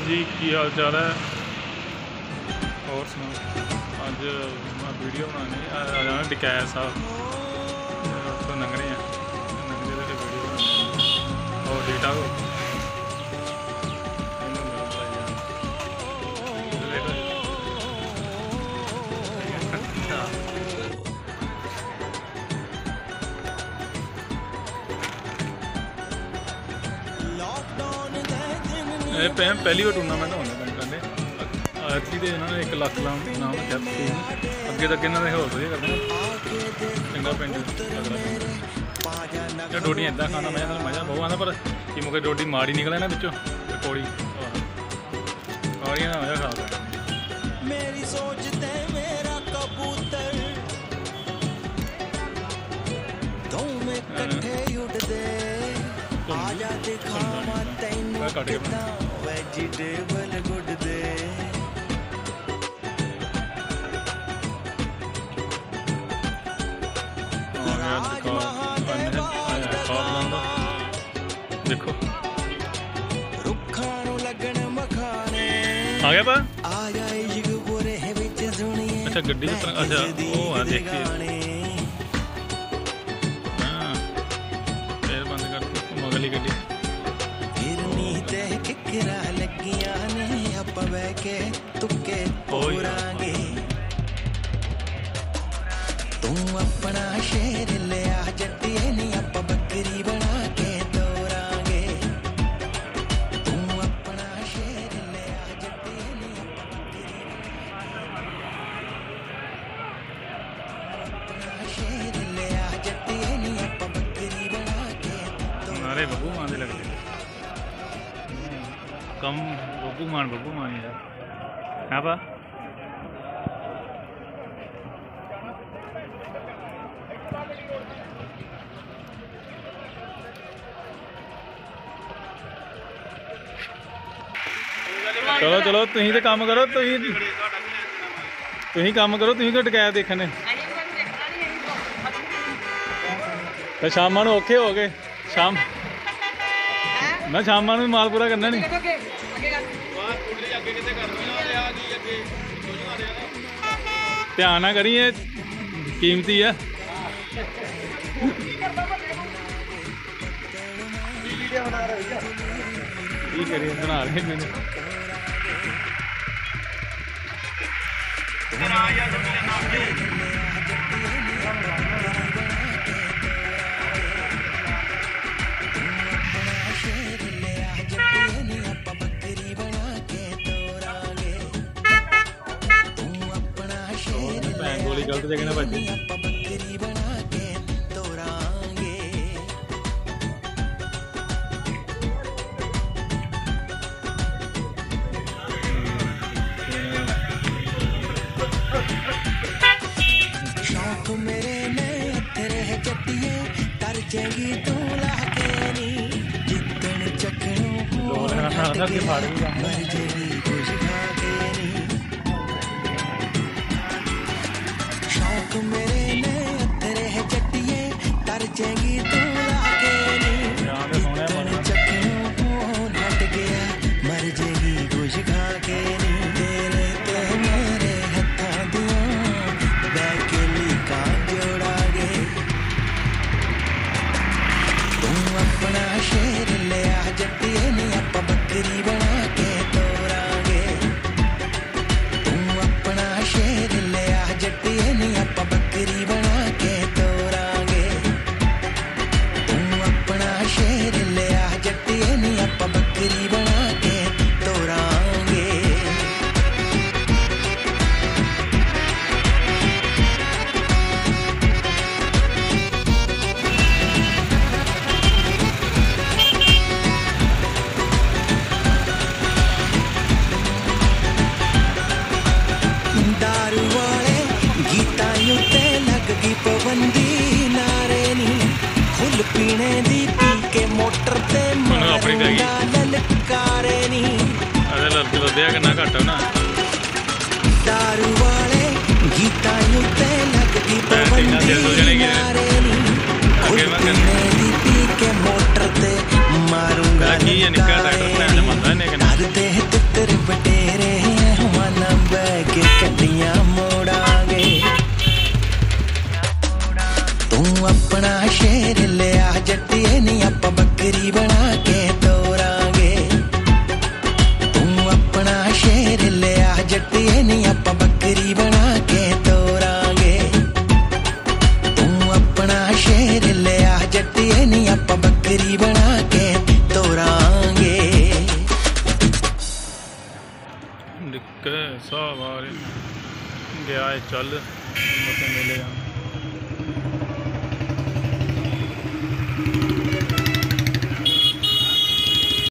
जी की हाल चाल है और सुनाओ। अज मैं वीडियो बनानी आ जाना डकैत साहब तो लंघ रहे हैं लंघते तो वीडियो बनानी और ठीक ठाक हो। पहली बार टूर्नामेंट होने पिंड ऐतकी तो इन्होंने 1 लाख नाम रखा टीम अगे तक इन्होंने होर वधिया करना चंगा पिंड लगना डोडियां इदा खाना मजा बहुत आना पर कि मुझे डोडी माड़ी निकले ना बिचों पकौड़ी सारियां मजा खा मेरी सोच ते मेरा कबूतर दोवें कट्ठे उड़दे आजा दिखावा तैनू किदां वेजिटेबल गुडदे देखो रुखां नू लगण मखाने आ गया पा आजा इश्क बुरे विच सुनिए अच्छा गड्डी तो अच्छा वो है देखिए हाँ फिर बंद कर मगली गड्डी हिरनी ते किकरा लगियां ने आपां बह के तुक्के पोरांगे तू अपना शेर लिया जट्टिए नी आपां बकरी बना के तोरांगे तू अपना शेर लिया जट्टिए नी अपना शेर लिया जट्टिए नी आपां बकरी बना के नारे बब्बू मान दे लगते कम बब्बू मान यार हाँ पा चलो चलो तुम तो काम करो तुम काम करो तुम क्यों डकैत देखने तो शाम औखे हो गए शाम मैं शाम माल पूरा करना नहीं ध्यान ना करी कीमती है करिए बना रहे मैंने गोली गलत जगह ना बची मेरे ने तेरे जट्टिए तर जाएगी तू लाके नी जितन चकनों मर जाएगी कुछ खाके नी शौक मेरे ने तेरे जट्टिए तर जाएगी तू लाके नी जितन चकनों हट गया मर जाएगी कुछ खाके नी तेरे ते मेरे हत्था दियां बैकेली का जोड़ा गे तू अपना शेर लिया जट्टिए नी आपां बकरी बना के तोरांगे तू अपना शेर लिया जट्टिए नी आपां बकरी बना के तोरांगे तू अपना शेर लिया जट्टिए नी आपां बकरी बना के तोरांगे दारू वाले गीतां उत्ते लग गई पाबंदी नारे नी खुल पीने दी पी के मोटर ते मारूंगा ललकारे नी दारू वाले गीतां उत्ते लग गई पाबंदी नारे नी खुल पीने दी पी के मोटर ते मारूंगा ललकारे नी ਹਿਸਾਬ ਆ ਰਿਹਾ ਗਿਆ ਚੱਲ ਮੱਥੇ ਮੇਲੇ ਜਾਣ